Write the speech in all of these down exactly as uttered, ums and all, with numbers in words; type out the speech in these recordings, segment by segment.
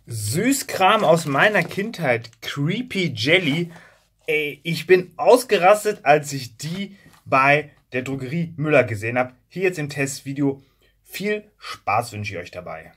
Süßkram aus meiner Kindheit, Creepy Jelly. Ey, ich bin ausgerastet, als ich die bei der Drogerie Müller gesehen habe. Hier jetzt im Testvideo. Viel Spaß wünsche ich euch dabei.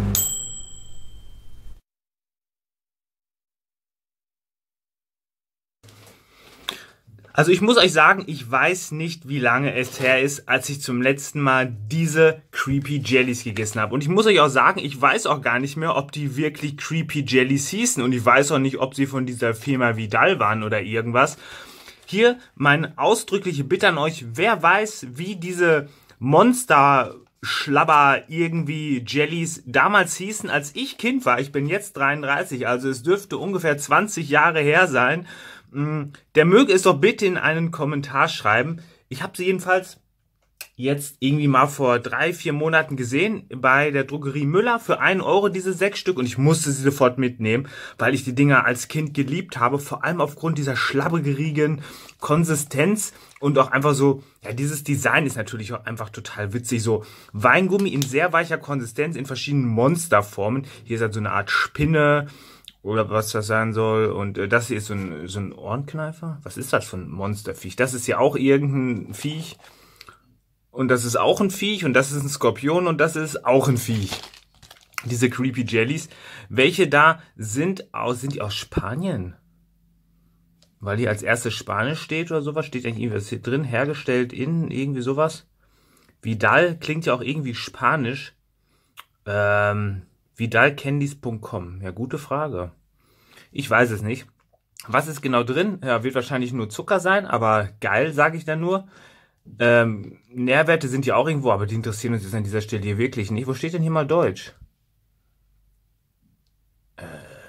Also ich muss euch sagen, ich weiß nicht, wie lange es her ist, als ich zum letzten Mal diese Creepy Jellies gegessen habe. Und ich muss euch auch sagen, ich weiß auch gar nicht mehr, ob die wirklich Creepy Jellies hießen. Und ich weiß auch nicht, ob sie von dieser Firma Vidal waren oder irgendwas. Hier meine ausdrückliche Bitte an euch, wer weiß, wie diese Monster Schlabber irgendwie Jellies damals hießen, als ich Kind war. Ich bin jetzt dreiunddreißig, also es dürfte ungefähr zwanzig Jahre her sein. Der möge es doch bitte in einen Kommentar schreiben. Ich habe sie jedenfalls jetzt irgendwie mal vor drei, vier Monaten gesehen bei der Drogerie Müller für einen Euro diese sechs Stück und ich musste sie sofort mitnehmen, weil ich die Dinger als Kind geliebt habe, vor allem aufgrund dieser schlabberigen Konsistenz und auch einfach so, ja, dieses Design ist natürlich auch einfach total witzig, so Weingummi in sehr weicher Konsistenz in verschiedenen Monsterformen. Hier ist halt so eine Art Spinne oder was das sein soll. Und äh, das hier ist so ein, so ein Ohrenkneifer. Was ist das für ein Monsterviech? Das ist ja auch irgendein Viech. Und das ist auch ein Viech. Und das ist ein Skorpion. Und das ist auch ein Viech. Diese Creepy Jellies. Welche da sind aus, sind die aus Spanien? Weil die als erstes Spanisch steht oder sowas. Steht eigentlich irgendwas hier drin. Hergestellt in irgendwie sowas. Vidal klingt ja auch irgendwie Spanisch. Ähm... Vidal Candies punkt com. Ja, gute Frage. Ich weiß es nicht. Was ist genau drin? Ja, wird wahrscheinlich nur Zucker sein, aber geil, sage ich dann nur. Ähm, Nährwerte sind ja auch irgendwo, aber die interessieren uns jetzt an dieser Stelle hier wirklich nicht. Wo steht denn hier mal Deutsch? Äh,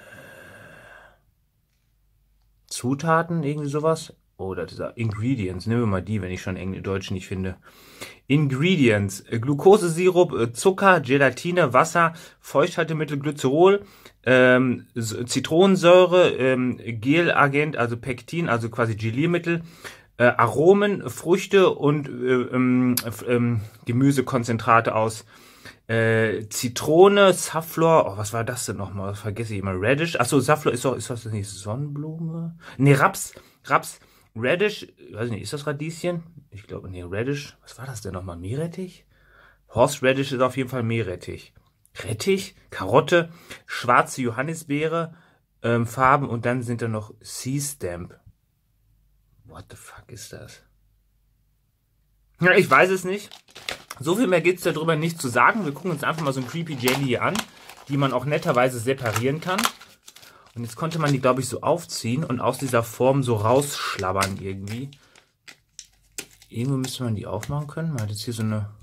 Zutaten, irgendwie sowas? Oh, das ist Ingredients. Nehmen wir mal die, wenn ich schon Englisch, Deutsch nicht finde. Ingredients: Glukosesirup, Zucker, Gelatine, Wasser, Feuchthaltemittel, Glycerol, ähm, Zitronensäure, ähm, Gelagent, also Pektin, also quasi Geliermittel, äh, Aromen, Früchte und äh, ähm, äh, Gemüsekonzentrate aus äh, Zitrone, Safflor. Oh, was war das denn nochmal? Das vergesse ich immer. Radish. Achso, Safflor ist doch, ist das nicht Sonnenblume? Nee, Raps. Raps. Radish, weiß ich nicht, ist das Radieschen? Ich glaube, nee, Radish. Was war das denn nochmal? Meerrettich? Horseradish ist auf jeden Fall Meerrettich. Rettich, Karotte, schwarze Johannisbeere, ähm, Farben und dann sind da noch Sea Stamp. What the fuck ist das? Ja, ich weiß es nicht. So viel mehr gibt es darüber nicht zu sagen. Wir gucken uns einfach mal so ein Creepy Jelly hier an, die man auch netterweise separieren kann. Und jetzt konnte man die, glaube ich, so aufziehen und aus dieser Form so rausschlabbern irgendwie. Irgendwo müsste man die aufmachen können. Man hat jetzt hier so eine...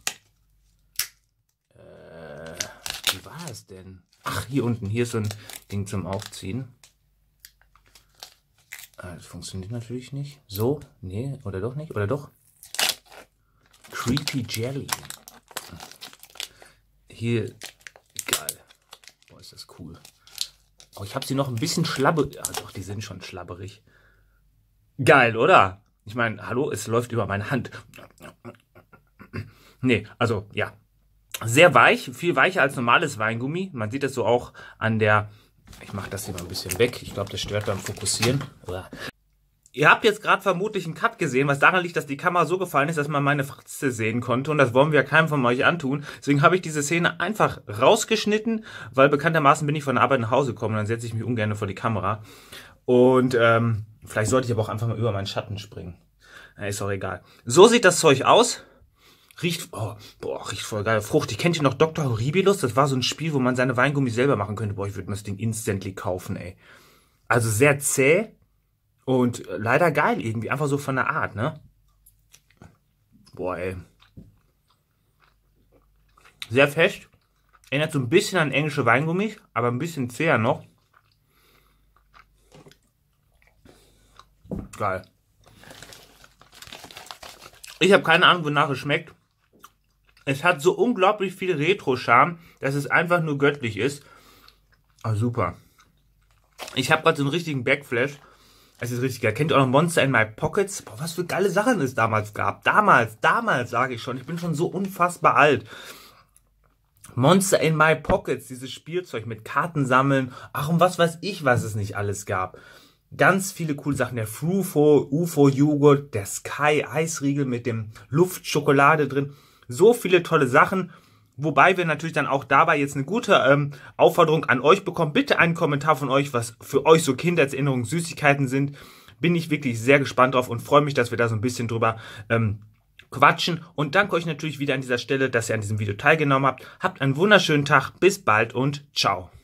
Äh, wie war das denn? Ach, hier unten. Hier ist so ein Ding zum Aufziehen. Ah, das funktioniert natürlich nicht. So? Nee, oder doch nicht? Oder doch? Creepy Jelly. Hier... Geil. Boah, ist das cool. Oh, ich habe sie noch ein bisschen schlabberig. Ja, doch, die sind schon schlabberig. Geil, oder? Ich meine, hallo, es läuft über meine Hand. Nee, also, ja. Sehr weich, viel weicher als normales Weingummi. Man sieht das so auch an der... Ich mache das hier mal ein bisschen weg. Ich glaube, das stört beim Fokussieren. Ihr habt jetzt gerade vermutlich einen Cut gesehen, was daran liegt, dass die Kamera so gefallen ist, dass man meine Fratze sehen konnte. Und das wollen wir ja keinem von euch antun. Deswegen habe ich diese Szene einfach rausgeschnitten, weil bekanntermaßen bin ich von der Arbeit nach Hause gekommen. Dann setze ich mich ungern vor die Kamera. Und ähm, vielleicht sollte ich aber auch einfach mal über meinen Schatten springen. Na, ist auch egal. So sieht das Zeug aus. Riecht, oh, boah, riecht voll geil. Fruchtig. Kennt ihr noch Doktor Horribilis? Das war so ein Spiel, wo man seine Weingummi selber machen könnte. Boah, ich würde mir das Ding instantly kaufen, ey. Also sehr zäh. Und leider geil irgendwie, einfach so von der Art, ne? Boah, ey. Sehr fest. Erinnert so ein bisschen an englische Weingummis, aber ein bisschen zäher noch. Geil. Ich habe keine Ahnung, wonach es schmeckt. Es hat so unglaublich viel Retro-Charme, dass es einfach nur göttlich ist. Ah, super. Ich habe gerade so einen richtigen Backflash. Es ist richtig geil. Kennt ihr auch noch Monster in My Pockets? Boah, was für geile Sachen es damals gab. Damals, damals sage ich schon. Ich bin schon so unfassbar alt. Monster in My Pockets, dieses Spielzeug mit Karten sammeln, ach und was weiß ich, was es nicht alles gab. Ganz viele coole Sachen, der Frufo, U F O-Joghurt, der Sky Eisriegel mit dem Luftschokolade drin, so viele tolle Sachen. Wobei wir natürlich dann auch dabei jetzt eine gute ähm, Aufforderung an euch bekommen. Bitte einen Kommentar von euch, was für euch so Kindheitserinnerungen, Süßigkeiten sind. Bin ich wirklich sehr gespannt drauf und freue mich, dass wir da so ein bisschen drüber ähm, quatschen. Und danke euch natürlich wieder an dieser Stelle, dass ihr an diesem Video teilgenommen habt. Habt einen wunderschönen Tag. Bis bald und ciao.